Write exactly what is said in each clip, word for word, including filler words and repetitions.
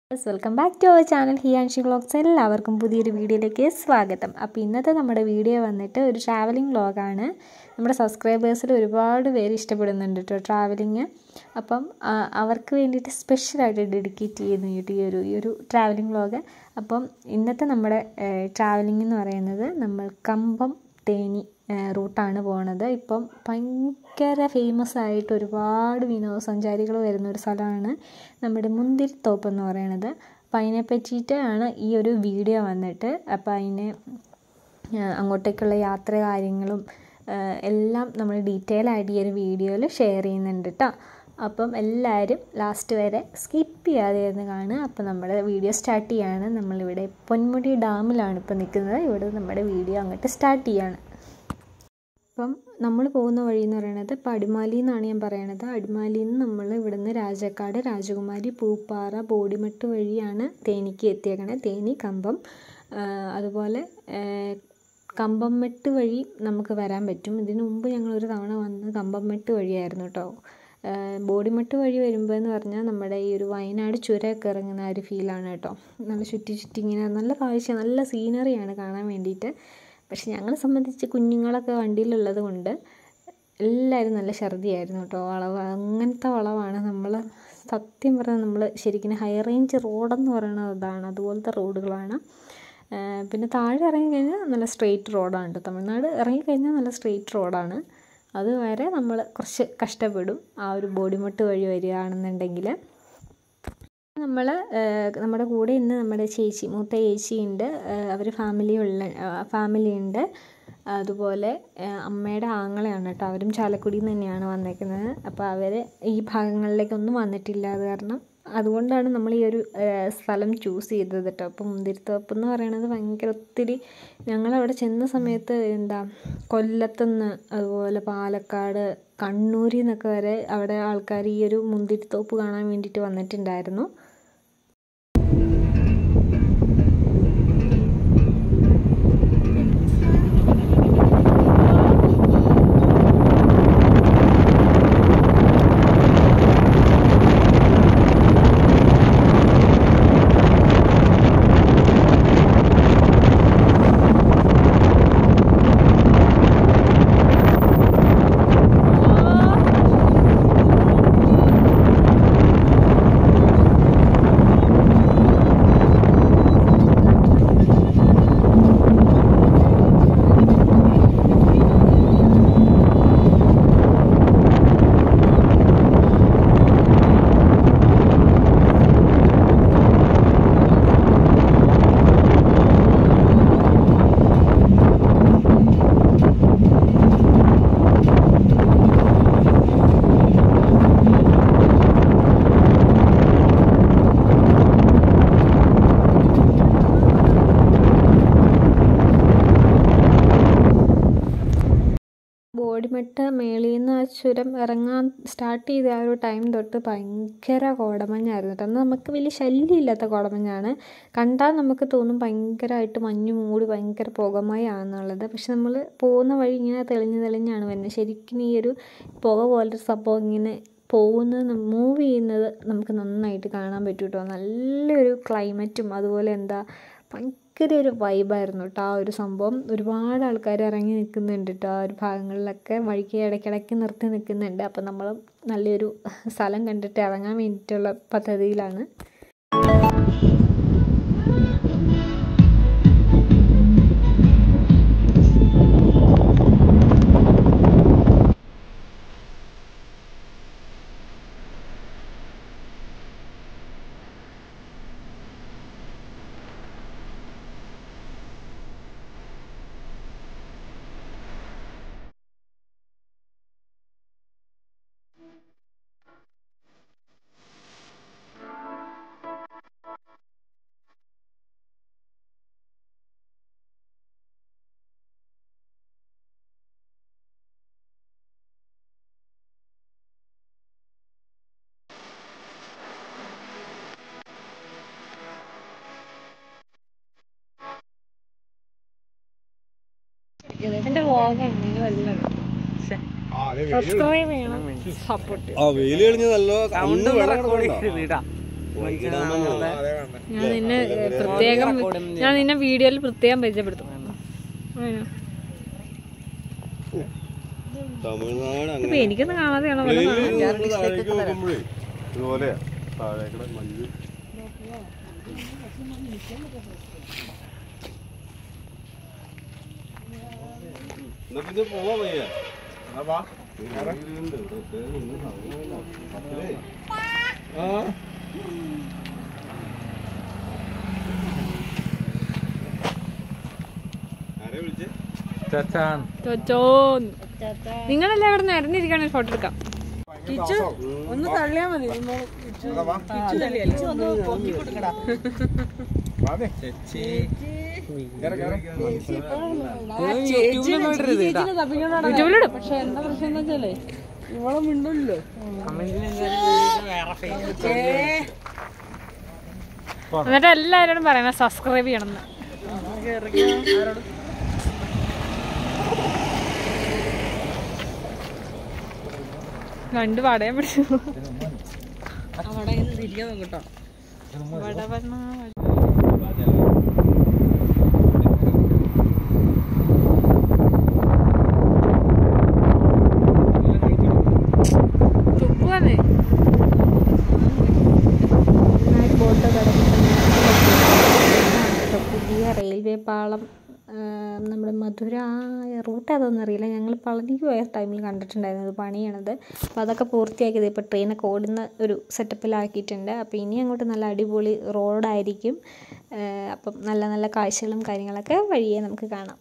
Welcome back to our channel Hiyanshi vlogs. എല്ലാവർക്കും പുതിയൊരു വീഡിയോയിലേക്ക് സ്വാഗതം. അപ്പോൾ ഇന്നത്തെ നമ്മുടെ വീഡിയോ വന്നിട്ട് ഒരു ട്രാവലിംഗ് വ്ളോഗാണ്. നമ്മുടെ സബ്സ്ക്രൈബേഴ്സിൽ ഒരുപാട് പേര് ഇഷ്ടപ്പെടുന്നുണ്ട് കേട്ടോ ട്രാവലിങ്. അപ്പം അവർക്ക് വേണ്ടിയിട്ട് സ്പെഷ്യലായിട്ട് ഡെഡിക്കേറ്റ് ചെയ്യുന്നു ഈ ഒരു ഈ ഒരു ട്രാവലിംഗ് വ്ളോഗ്. അപ്പം ഇന്നത്തെ നമ്മുടെ ട്രാവലിംഗ് എന്ന് പറയുന്നത് നമ്മൾ കമ്പം തേനി റൂട്ടാണ് പോണത്. ഇപ്പം ഭയങ്കര ഫേമസ് ആയിട്ട് ഒരുപാട് വിനോദസഞ്ചാരികൾ വരുന്നൊരു സ്ഥലമാണ് നമ്മുടെ മുന്തിരിത്തോപ്പ് എന്ന് പറയുന്നത്. അപ്പം അതിനെ പറ്റിയിട്ടാണ് ഈ ഒരു വീഡിയോ വന്നിട്ട്. അപ്പം അതിന് അങ്ങോട്ടേക്കുള്ള യാത്ര കാര്യങ്ങളും എല്ലാം നമ്മൾ ഡീറ്റെയിൽ ആയിട്ട് ഈ ഒരു വീഡിയോയിൽ ഷെയർ ചെയ്യുന്നുണ്ട് കേട്ടോ. അപ്പം എല്ലാവരും ലാസ്റ്റ് വരെ സ്കിപ്പ് ചെയ്യാതെ ഇരുന്ന് കാണുക. അപ്പം നമ്മുടെ വീഡിയോ സ്റ്റാർട്ട് ചെയ്യാണ്. നമ്മളിവിടെ പൊന്മുടി ഡാമിലാണ് ഇപ്പോൾ നിൽക്കുന്നത്. ഇവിടെ നമ്മുടെ വീഡിയോ അങ്ങോട്ട് സ്റ്റാർട്ട് ചെയ്യാണ്. അപ്പം നമ്മൾ പോകുന്ന വഴി എന്ന് പറയുന്നത് ഇപ്പോൾ അടിമാലി എന്നാണ് ഞാൻ പറയണത്. അടിമാലിയിൽ നിന്ന് നമ്മൾ ഇവിടുന്ന് രാജാക്കാട്, രാജകുമാരി, പൂപ്പാറ, ബോഡിമെട്ട് വഴിയാണ് തേനിക്ക് എത്തിയേക്കണത്. തേനി, കമ്പം, അതുപോലെ കമ്പംമെട്ട് വഴി നമുക്ക് വരാൻ പറ്റും. ഇതിനു മുമ്പ് ഞങ്ങളൊരു തവണ വന്ന് കമ്പംമെട്ട് വഴിയായിരുന്നു കേട്ടോ. ബോഡിമെട്ട് വഴി വരുമ്പോൾ എന്ന് പറഞ്ഞാൽ നമ്മുടെ ഈ ഒരു വയനാട് ചുരമൊക്കെ ഇറങ്ങുന്ന ആ ഒരു ഫീലാണ് കേട്ടോ. നല്ല ചുറ്റി ചുറ്റി ഇങ്ങനെ നല്ല കാഴ്ച, നല്ല സീനറിയാണ് കാണാൻ വേണ്ടിയിട്ട്. പക്ഷെ ഞങ്ങളെ സംബന്ധിച്ച് കുഞ്ഞുങ്ങളൊക്കെ വണ്ടിയിലുള്ളത് കൊണ്ട് എല്ലാവരും നല്ല ഛർദിയായിരുന്നു കേട്ടോ. വളവ് അങ്ങനത്തെ വളവാണ്. നമ്മൾ സത്യം പറഞ്ഞാൽ നമ്മൾ ശരിക്കും ഹൈ റേഞ്ച് റോഡെന്ന് പറയുന്നത് അതാണ്, അതുപോലത്തെ റോഡുകളാണ്. പിന്നെ താഴെ ഇറങ്ങിക്കഴിഞ്ഞാൽ നല്ല സ്ട്രെയിറ്റ് റോഡാണ് കേട്ടോ. തമിഴ്നാട് ഇറങ്ങിക്കഴിഞ്ഞാൽ നല്ല സ്ട്രെയിറ്റ് റോഡാണ്. അതുവരെ നമ്മൾ കുറച്ച് കഷ്ടപ്പെടും ആ ഒരു ബോഡിമെട്ട് വഴി വരികയാണെന്നുണ്ടെങ്കിൽ. നമ്മൾ നമ്മുടെ കൂടെ ഇന്ന് നമ്മുടെ ചേച്ചി, മൂത്ത ചേച്ചിയുണ്ട്. അവർ ഫാമിലി ഉള്ള ഫാമിലി ഉണ്ട്. അതുപോലെ അമ്മയുടെ ആങ്ങളെയാണ് കേട്ടോ. അവരും ചാലക്കുടിയിൽ നിന്ന് തന്നെയാണ് വന്നേക്കുന്നത്. അപ്പോൾ അവർ ഈ ഭാഗങ്ങളിലേക്കൊന്നും വന്നിട്ടില്ല. അത് കാരണം അതുകൊണ്ടാണ് നമ്മൾ ഈ ഒരു സ്ഥലം ചൂസ് ചെയ്തത് കേട്ടോ. അപ്പോൾ മുന്തിരിത്തോപ്പ് എന്ന് പറയുന്നത് ഭയങ്കര ഒത്തിരി, ഞങ്ങളവിടെ ചെന്ന സമയത്ത് എന്താ കൊല്ലത്തുനിന്ന് അതുപോലെ പാലക്കാട്, കണ്ണൂരിൽ നിന്നൊക്കെ വരെ അവിടെ ആൾക്കാർ ഈ ഒരു മുന്തിരിത്തോപ്പ് കാണാൻ വേണ്ടിയിട്ട് വന്നിട്ടുണ്ടായിരുന്നു. ബോഡിമെട്ട് മേളിൽ നിന്ന് ആ ചുരം ഇറങ്ങാൻ സ്റ്റാർട്ട് ചെയ്ത ആ ഒരു ടൈം തൊട്ട് ഭയങ്കര കോടമഞ്ഞായിരുന്നു കേട്ടോ. അന്ന് നമുക്ക് വലിയ ശല്യമില്ലാത്ത കോടമഞ്ഞാണ്. കണ്ടാൽ നമുക്ക് തോന്നും ഭയങ്കരമായിട്ട് മഞ്ഞ് മൂടി ഭയങ്കര പുകമയാണെന്നുള്ളത്. പക്ഷെ നമ്മൾ പോകുന്ന വഴി ഇങ്ങനെ തെളിഞ്ഞ് തെളിഞ്ഞാണ് വരുന്നത്. ശരിക്കും ഈ ഒരു പുക പോലൊരു സംഭവം ഇങ്ങനെ പോകുന്നത്, മൂവ് ചെയ്യുന്നത് നമുക്ക് നന്നായിട്ട് കാണാൻ പറ്റും കേട്ടോ. നല്ലൊരു ക്ലൈമറ്റും അതുപോലെ എന്താ ഭയങ്കര ഒരു വൈബായിരുന്നു കേട്ടോ ആ ഒരു സംഭവം. ഒരുപാട് ആൾക്കാർ ഇറങ്ങി നിൽക്കുന്നുണ്ട് കേട്ടോ. ആ ഒരു ഭാഗങ്ങളിലൊക്കെ വഴിക്ക് ഇടയ്ക്കിടയ്ക്ക് നിർത്തി നിൽക്കുന്നുണ്ട്. അപ്പോൾ നമ്മൾ നല്ലൊരു സ്ഥലം കണ്ടിട്ട് ഇറങ്ങാൻ വേണ്ടിയിട്ടുള്ള പദ്ധതിയിലാണ്. ഇതിന്റെ വ്ളോഗാണ് വല്ലതും സബ്സ്ക്രൈബ് ചെയ്യണം, സപ്പോർട്ട് ചെയ്യണം. ഞാൻ നിന്നെ പ്രത്യേകം ഞാൻ നിന്നെ വീഡിയോയിൽ പ്രത്യേകം പരിചയപ്പെടുത്തും. ഇപ്പൊ എനിക്കൊന്നും കാണാതെയാണോ പിന്നെ പോവാ വയ്യ. നിങ്ങളെല്ലാം ഇവിടെ നിരന്നിരിക്കണേ ഫോട്ടോ എടുക്കാം. ഒന്ന് തള്ളിയാ മതി. യൂട്യൂബിലിടും. പക്ഷെ എന്താ പ്രശ്നം എന്ന് വെച്ചാലേ ഇവളെ മിണ്ടല്ലോ. എന്നിട്ട് എല്ലാവരോടും പറയണം സബ്സ്ക്രൈബ് ചെയ്യണം. കണ്ട് പാടയാൻ പിടിച്ചു. അവിടെ തിരിക്കാൻ നോക്കട്ടോ. പുതിയ റെയിൽവേ പാളം നമ്മുടെ മധുര റൂട്ട് അതൊന്നും അറിയില്ല. ഞങ്ങൾ പളനിക്ക് പോയ ടൈമിൽ കണ്ടിട്ടുണ്ടായിരുന്നു അത് പണിയണത്. അപ്പോൾ അതൊക്കെ പൂർത്തിയാക്കിയത് ഇപ്പോൾ ട്രെയിനൊക്കെ ഓടുന്ന ഒരു സെറ്റപ്പിലാക്കിയിട്ടുണ്ട്. അപ്പോൾ ഇനി അങ്ങോട്ട് നല്ല അടിപൊളി റോഡായിരിക്കും. അപ്പം നല്ല നല്ല കാഴ്ചകളും കാര്യങ്ങളൊക്കെ വഴിയേ നമുക്ക് കാണാം.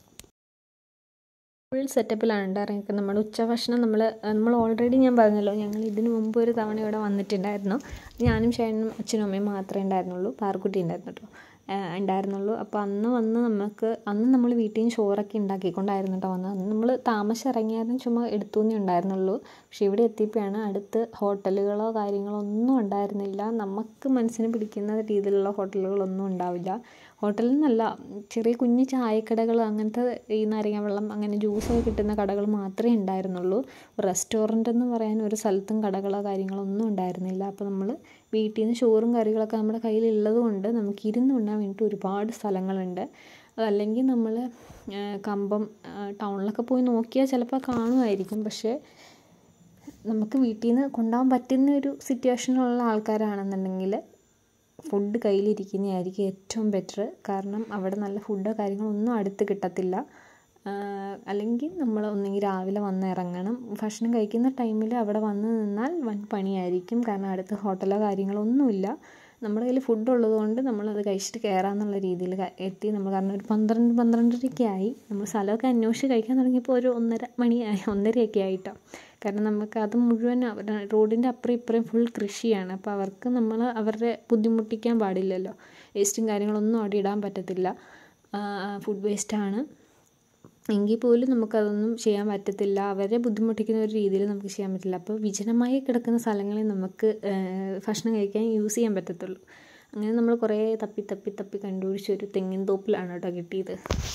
ഫുൾ സെറ്റപ്പിലാണ് ഉണ്ടായിരുന്നത്. നമ്മുടെ ഉച്ചഭക്ഷണം നമ്മൾ നമ്മൾ ഓൾറെഡി ഞാൻ പറഞ്ഞല്ലോ, ഞങ്ങൾ ഇതിന് മുമ്പ് ഒരു തവണ ഇവിടെ വന്നിട്ടുണ്ടായിരുന്നു. ഞാനും ചേട്ടനും അച്ഛനും അമ്മയും മാത്രമേ ഉണ്ടായിരുന്നുള്ളൂ. പാർക്കുട്ടി ഉണ്ടായിരുന്നു കേട്ടോ ഉണ്ടായിരുന്നുള്ളൂ. അപ്പോൾ അന്ന് വന്ന് നമുക്ക് അന്ന് നമ്മൾ വീട്ടിൽ നിന്ന് ചോറൊക്കെ ഉണ്ടാക്കിക്കൊണ്ടായിരുന്നു കേട്ടോ വന്നത്. അന്ന് നമ്മൾ താമസം ഇറങ്ങിയാലും ചുമ്മാ എടുത്തുന്നേ ഉണ്ടായിരുന്നുള്ളൂ. പക്ഷേ ഇവിടെ എത്തിയപ്പോഴാണ് അടുത്ത് ഹോട്ടലുകളോ കാര്യങ്ങളോ ഒന്നും ഉണ്ടായിരുന്നില്ല. നമുക്ക് മനസ്സിന് പിടിക്കുന്ന രീതിയിലുള്ള ഹോട്ടലുകളൊന്നും ഉണ്ടാവില്ല. ഹോട്ടലിൽ നിന്നല്ല, ചെറിയ കുഞ്ഞു ചായക്കടകൾ, അങ്ങനത്തെ ഈ നാരങ്ങ വെള്ളം അങ്ങനെ ജ്യൂസൊക്കെ കിട്ടുന്ന കടകൾ മാത്രമേ ഉണ്ടായിരുന്നുള്ളൂ. റെസ്റ്റോറൻ്റ് എന്ന് പറയാൻ ഒരു സ്ഥലത്തും കടകളോ കാര്യങ്ങളോ ഒന്നും ഉണ്ടായിരുന്നില്ല. അപ്പോൾ നമ്മൾ വീട്ടിൽ നിന്ന് ചോറും കറികളൊക്കെ നമ്മുടെ കയ്യിലുള്ളത് കൊണ്ട് നമുക്ക് ഇരുന്ന് ഉണ്ണാൻ വേണ്ടിയിട്ട് ഒരുപാട് സ്ഥലങ്ങളുണ്ട്. അതല്ലെങ്കിൽ നമ്മൾ കമ്പം ടൗണിലൊക്കെ പോയി നോക്കിയാൽ ചിലപ്പോൾ കാണുമായിരിക്കും. പക്ഷേ നമുക്ക് വീട്ടിൽ നിന്ന് കൊണ്ടുപോകാൻ പറ്റുന്ന ഒരു സിറ്റുവേഷനിലുള്ള ആൾക്കാരാണെന്നുണ്ടെങ്കിൽ ഫുഡ് കയ്യിലിരിക്കുന്നതായിരിക്കും ഏറ്റവും ബെറ്റർ. കാരണം അവിടെ നല്ല ഫുഡോ കാര്യങ്ങളോ ഒന്നും അടുത്ത് കിട്ടത്തില്ല. അല്ലെങ്കിൽ നമ്മൾ ഒന്നെങ്കിൽ രാവിലെ വന്ന് ഇറങ്ങണം. ഭക്ഷണം കഴിക്കുന്ന ടൈമിൽ അവിടെ വന്ന് നിന്നാൽ വൻ പണിയായിരിക്കും. കാരണം അടുത്ത് ഹോട്ടലോ കാര്യങ്ങളോ ഒന്നുമില്ല. നമ്മുടെ കയ്യിൽ ഫുഡ് ഉള്ളതുകൊണ്ട് നമ്മളത് കഴിച്ചിട്ട് കയറാമെന്നുള്ള രീതിയിൽ എത്തി. നമ്മൾ കാരണം ഒരു പന്ത്രണ്ട് പന്ത്രണ്ടരയൊക്കെ ആയി. നമ്മൾ സ്ഥലമൊക്കെ അന്വേഷിച്ച് കഴിക്കാൻ തുടങ്ങിയപ്പോൾ ഒരു ഒന്നര മണിയായി ഒന്നരയൊക്കെ ആയിട്ടോ. കാരണം നമുക്ക് അത് മുഴുവൻ റോഡിൻ്റെ അപ്പുറം ഇപ്പുറം ഫുൾ കൃഷിയാണ്. അപ്പോൾ അവർക്ക് നമ്മൾ അവരുടെ ബുദ്ധിമുട്ടിക്കാൻ പാടില്ലല്ലോ. വേസ്റ്റും കാര്യങ്ങളൊന്നും അവിടെ ഇടാൻ പറ്റത്തില്ല. ഫുഡ് വേസ്റ്റാണ് എങ്കിൽ പോലും നമുക്കതൊന്നും ചെയ്യാൻ പറ്റത്തില്ല. അവരെ ബുദ്ധിമുട്ടിക്കുന്ന ഒരു രീതിയിൽ നമുക്ക് ചെയ്യാൻ പറ്റില്ല. അപ്പോൾ വിജനമായി കിടക്കുന്ന സ്ഥലങ്ങളിൽ നമുക്ക് ഭക്ഷണം കഴിക്കാൻ യൂസ് ചെയ്യാൻ പറ്റത്തുള്ളൂ. അങ്ങനെ നമ്മൾ കുറേ തപ്പി തപ്പി തപ്പി കണ്ടുപിടിച്ച ഒരു തെങ്ങിൻ തോപ്പിലാണ് കേട്ടോ കിട്ടിയത്.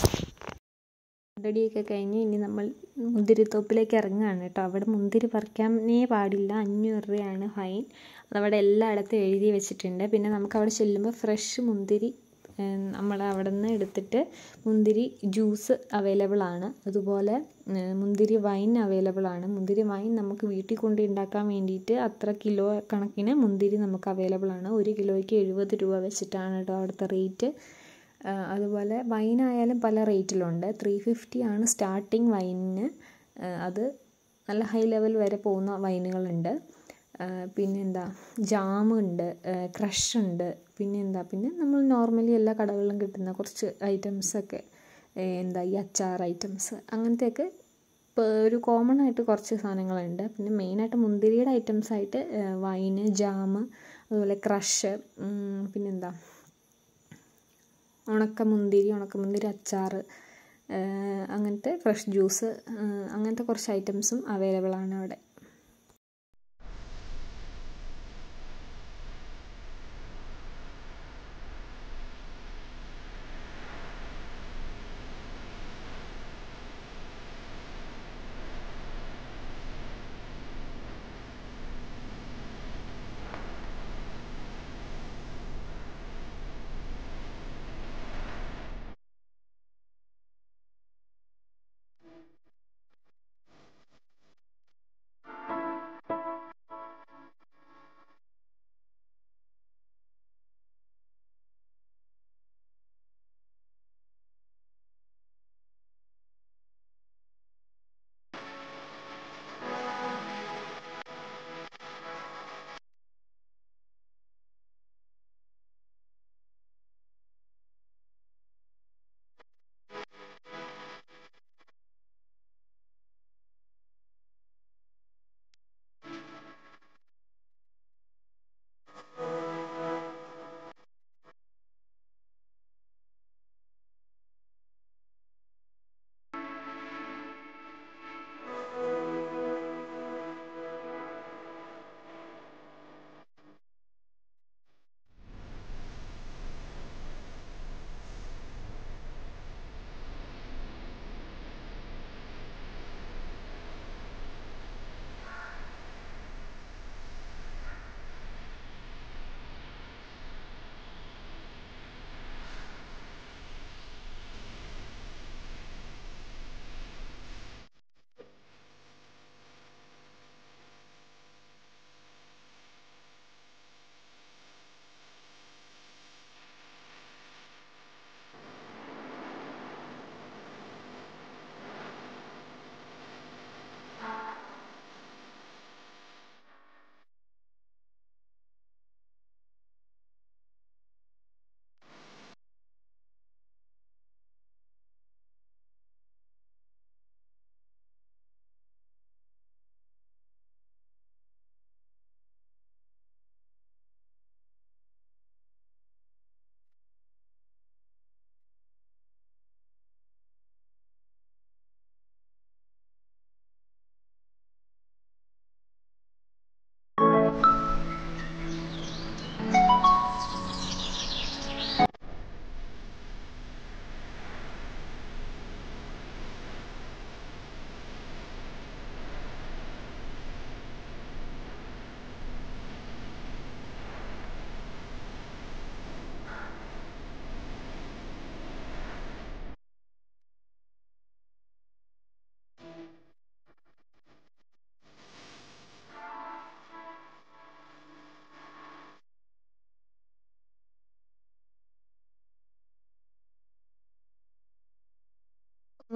റെഡിയൊക്കെ കഴിഞ്ഞ് ഇനി നമ്മൾ മുന്തിരിത്തോപ്പിലേക്ക് ഇറങ്ങുകയാണ് കേട്ടോ. അവിടെ മുന്തിരി പറിക്കാനേ പാടില്ല, അഞ്ഞൂറ് രൂപയാണ് ഫൈൻ. അതവിടെ എല്ലായിടത്തും എഴുതി വെച്ചിട്ടുണ്ട്. പിന്നെ നമുക്ക് അവിടെ ചെല്ലുമ്പോൾ ഫ്രഷ് മുന്തിരി നമ്മൾ അവിടെ നിന്ന് എടുത്തിട്ട് മുന്തിരി ജ്യൂസ് അവൈലബിൾ ആണ്. അതുപോലെ മുന്തിരി വൈൻ അവൈലബിൾ ആണ്. മുന്തിരി വൈൻ നമുക്ക് വീട്ടിൽ കൊണ്ട് ഉണ്ടാക്കാൻ വേണ്ടിയിട്ട് അത്ര കിലോ കണക്കിന് മുന്തിരി നമുക്ക് അവൈലബിൾ ആണ്. ഒരു കിലോയ്ക്ക് എഴുപത് രൂപ വെച്ചിട്ടാണ് കേട്ടോ അവിടുത്തെ റേറ്റ്. അതുപോലെ വൈനായാലും പല റേറ്റിലുണ്ട്. ത്രീ ഫിഫ്റ്റി ആണ് സ്റ്റാർട്ടിങ് വൈനിന്. അത് നല്ല ഹൈ ലെവൽ വരെ പോകുന്ന വൈനുകളുണ്ട്. പിന്നെന്താ ജാമുണ്ട്, ക്രഷുണ്ട്, പിന്നെന്താ പിന്നെ നമ്മൾ നോർമലി എല്ലാ കടകളിലും കിട്ടുന്ന കുറച്ച് ഐറ്റംസൊക്കെ, എന്താ ഈ അച്ചാർ ഐറ്റംസ് അങ്ങനത്തെയൊക്കെ ഇപ്പോൾ ഒരു കോമൺ ആയിട്ട് കുറച്ച് സാധനങ്ങളുണ്ട്. പിന്നെ മെയിനായിട്ട് മുന്തിരിയുടെ ഐറ്റംസായിട്ട് വൈന്, ജാമ്, അതുപോലെ ക്രഷ്, പിന്നെന്താ ഉണക്കമുന്തിരി ഉണക്കമുന്തിരി അച്ചാർ, അങ്ങനത്തെ ഫ്രഷ് ജ്യൂസ്, അങ്ങനത്തെ കുറച്ച് ഐറ്റംസും അവൈലബിൾ ആണ് അവിടെ.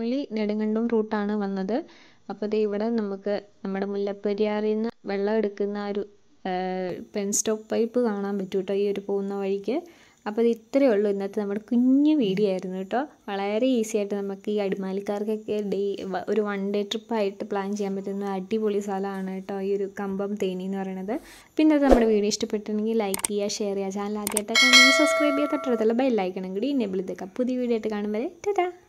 നോർമലി നെടുങ്കണ്ടം റൂട്ടാണ് വന്നത്. അപ്പോൾ ഇത് ഇവിടെ നമുക്ക് നമ്മുടെ മുല്ലപ്പെരിയാറിൽ നിന്ന് വെള്ളം എടുക്കുന്ന ഒരു പെൻ സ്റ്റോപ്പ് പൈപ്പ് കാണാൻ പറ്റും കേട്ടോ ഈ ഒരു പോകുന്ന വഴിക്ക്. അപ്പോൾ ഇത് ഇത്രയേ ഉള്ളൂ ഇന്നത്തെ നമ്മുടെ കുഞ്ഞു വീഡിയോ ആയിരുന്നു കേട്ടോ. വളരെ ഈസി ആയിട്ട് നമുക്ക് ഈ അടിമാലിക്കാർക്കൊക്കെ ഡേ ഒരു വൺ ഡേ ട്രിപ്പായിട്ട് പ്ലാൻ ചെയ്യാൻ പറ്റുന്ന അടിപൊളി സ്ഥലമാണ് കേട്ടോ ഈ ഒരു കമ്പം തേനി എന്ന് പറയുന്നത്. പിന്നെ അത് നമ്മുടെ വീഡിയോ ഇഷ്ടപ്പെട്ടിട്ടുണ്ടെങ്കിൽ ലൈക്ക് ചെയ്യുക, ഷെയർ ചെയ്യുക, ചാനൽ ആദ്യമായിട്ടൊക്കെ സബ്സ്ക്രൈബ് ചെയ്യുക, തൊട്ടടുത്തുള്ള ബെൽ ഐക്കണും കൂടി എനേബിൾ ചെയ്തേക്കാം. പുതിയ വീഡിയോ ആയിട്ട് കാണുമ്പോൾ ടാറ്റാ.